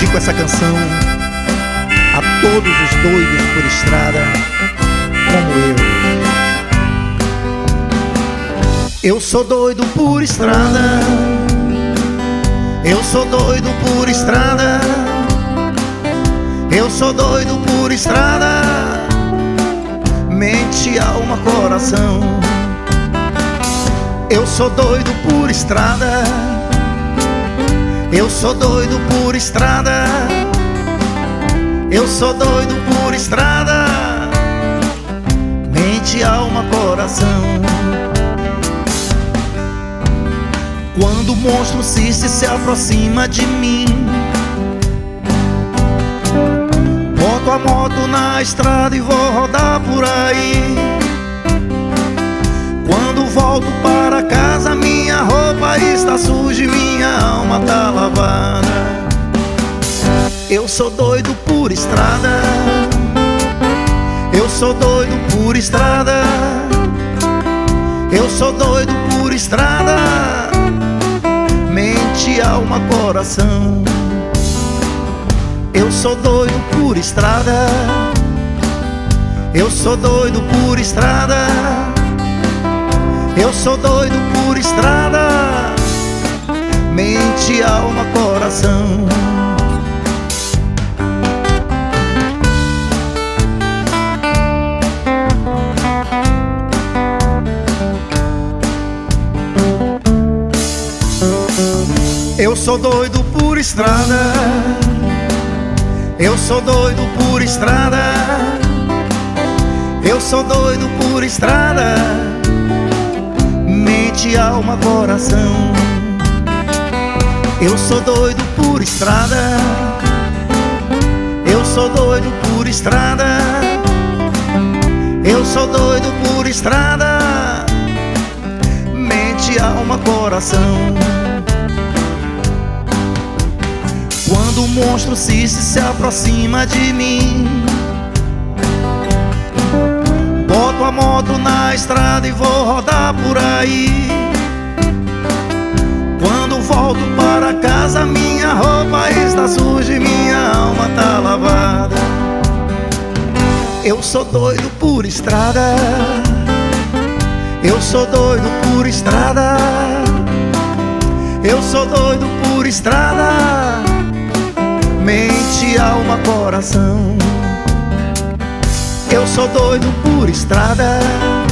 dedico essa canção a todos os doidos por estrada como eu. Eu sou doido por estrada, eu sou doido por estrada, eu sou doido por estrada, mente, alma, coração. Eu sou doido por estrada, eu sou doido por estrada, eu sou doido por estrada, mente, alma, coração. Quando o monstro se aproxima de mim, boto a moto na estrada e vou rodar por aí. Quando volto para casa, minha roupa está suja e minha alma tá lavada. Eu sou doido por estrada, eu sou doido por estrada, eu sou doido por estrada, mente, alma, coração. Eu sou doido por estrada, eu sou doido por estrada, eu sou doido por estrada, mente, alma, coração. Eu sou doido por estrada, eu sou doido por estrada, eu sou doido por estrada, mente, alma, coração. Eu sou doido por estrada, eu sou doido por estrada, eu sou doido por estrada, mente, alma, coração. Quando o monstro se aproxima de mim, boto a moto na estrada e vou rodar por aí. Quando volto para casa, minha roupa está suja e minha alma tá lavada. Eu sou doido por estrada, eu sou doido por estrada, eu sou doido por estrada, mente, alma, coração. Eu sou doido por estrada,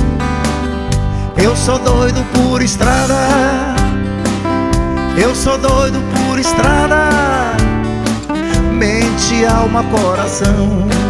eu sou doido por estrada, eu sou doido por estrada, mente, alma, coração.